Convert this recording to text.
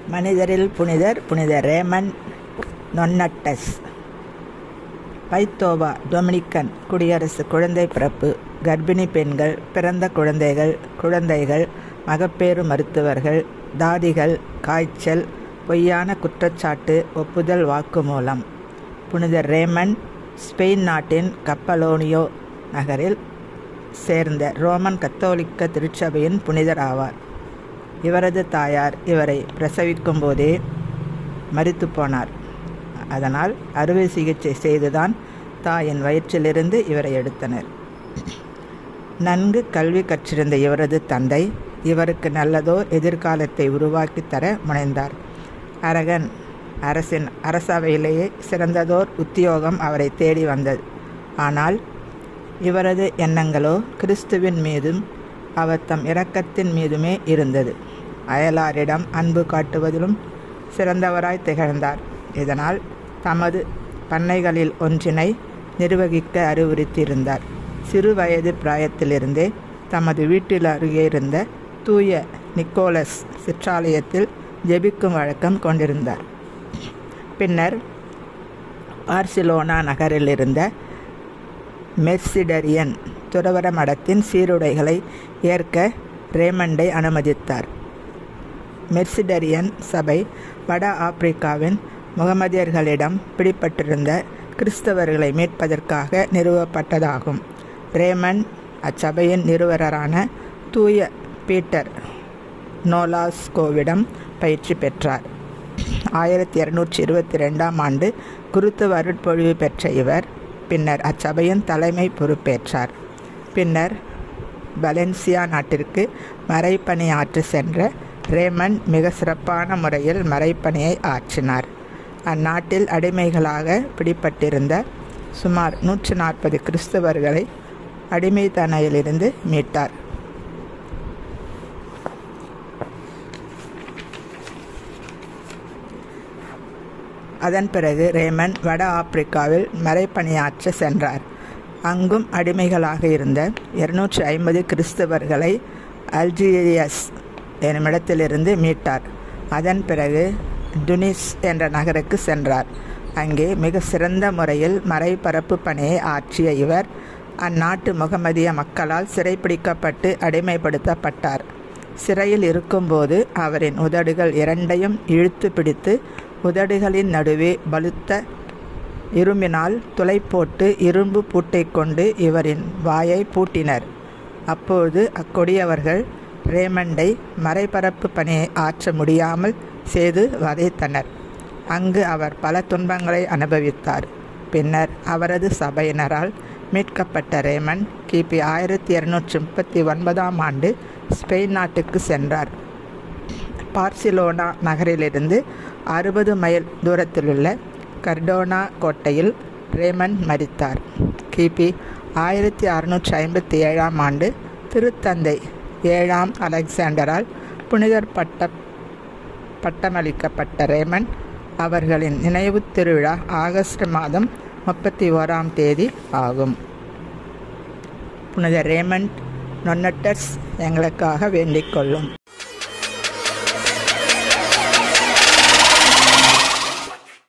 மனிதரில் புனிதர் புனித ரேமண்ட் நொன்னட்டஸ். பைத்தோவா டொமினிக்கன் குடியரசு குழந்தை பிறப்பு, கர்ப்பிணி பெண்கள், பிறந்த குழந்தைகள், மகப்பேறு மருத்துவர்கள், தாதிகள், காய்ச்சல், பொய்யான குற்றச்சாட்டு, ஒப்புதல் வாக்குமூலம். புனிதர் ரேமண்ட் ஸ்பெயின் நாட்டின் கப்பலோனியோ நகரில் சேர்ந்த ரோமன் கத்தோலிக்க திருச்சபையின் புனிதர் ஆவார். இவரது தாயார் இவரை பிரசவிக்கும் போதே மரித்து போனார். அதனால் அறுவை சிகிச்சை செய்துதான் தாயின் வயிற்றிலிருந்து இவரை எடுத்தனர். நன்கு கல்வி கற்றிருந்த இவரது தந்தை இவருக்கு நல்லதோர் எதிர்காலத்தை உருவாக்கி தர முனைந்தார். அரசின் அரசவையிலேயே சிறந்ததோர் உத்தியோகம் அவரை தேடி வந்தது. ஆனால் இவரது எண்ணங்களோ கிறிஸ்துவின் மீதும் அவர் தம் இரக்கத்தின் மீதுமே இருந்தது. அயலாரிடம் அன்பு காட்டுவதிலும் சிறந்தவராய் திகழ்ந்தார். இதனால் தமது பண்ணைகளில் ஒன்றினை நிர்வகிக்க அறிவுறுத்தியிருந்தார். சிறு வயது பிராயத்திலிருந்தே தமது வீட்டில் அருகே இருந்த தூய நிக்கோலஸ் சிற்றாலயத்தில் ஜெபிக்கும் வழக்கம் கொண்டிருந்தார். பின்னர் பார்சிலோனா நகரில் இருந்த மெர்சிடரியன் துறவற மடத்தின் சீருடைகளை ஏற்க ரேமண்டை அனுமதித்தார். மெர்சிடரியன் சபை வட ஆப்பிரிக்காவின் முகமதியர்களிடம் பிடிபட்டிருந்த கிறிஸ்தவர்களை மீட்பதற்காக நிறுவப்பட்டதாகும். ரேமண்ட் அச்சபையின் நிறுவனரான தூய பீட்டர் நோலாஸ்கோவிடம் பயிற்சி பெற்றார். 1222ஆம் ஆண்டு குருத்துவ அருட்பொழிவு பெற்ற இவர் பின்னர் அச்சபையின் தலைமை பொறுப்பேற்றார். பின்னர் வலென்சியா நாட்டிற்கு மறைப்பணி ஆற்ற சென்ற ரேமண்ட் மிக சிறப்பான முறையில் மறைப்பணியை ஆற்றினார். அந்நாட்டில் அடிமைகளாக பிடிபட்டிருந்த சுமார் 140 கிறிஸ்தவர்களை அடிமைத்தனையிலிருந்து மீட்டார். அதன் பிறகு ரேமண்ட் வட ஆப்பிரிக்காவில் மறைப்பணியாற்ற சென்றார். அங்கும் அடிமைகளாக இருந்த 250 கிறிஸ்தவர்களை அல்ஜீரியஸ் என்னுமிடத்திலிருந்து மீட்டார். அதன் பிறகு டுனிஸ் என்ற நகருக்கு சென்றார். அங்கே மிக சிறந்த முறையில் மறைபரப்பு பணியை ஆற்றிய இவர் அந்நாட்டு முகமதிய மக்களால் சிறைப்பிடிக்கப்பட்டு அடிமைப்படுத்தப்பட்டார். சிறையில் இருக்கும்போது அவரின் உதடுகள் இரண்டையும் இழுத்து பிடித்து உதடுகளின் நடுவே பலுத்த இரும்பினால் துளை போட்டு இரும்பு பூட்டை கொண்டு இவரின் வாயை பூட்டினர். அப்போது அக்கொடியவர்கள் ரேமண்டை மறைபரப்பு பணியை ஆற்ற முடியாமல் செய்து வதைத்தனர். அங்கு அவர் பல துன்பங்களை அனுபவித்தார். பின்னர் அவரது சபையினரால் மீட்கப்பட்ட ரேமண்ட் கிபி 1239ஆம் ஆண்டு ஸ்பெயின் நாட்டுக்கு சென்றார். பார்சிலோனா நகரிலிருந்து 60 மைல் தூரத்திலுள்ள கர்டோனா கோட்டையில் ரேமண்ட் மரித்தார். கிபி 1657ஆம் ஆண்டு திருத்தந்தை 7ஆம் அலெக்சாண்டரால் புனிதர் பட்டமளிக்கப்பட்ட ரேமண்ட் அவர்களின் நினைவு திருவிழா ஆகஸ்ட் மாதம் 31ஆம் தேதி ஆகும். புனித ரேமண்ட் நொன்னட்டஸ் எங்களுக்காக வேண்டிக் கொள்ளும்.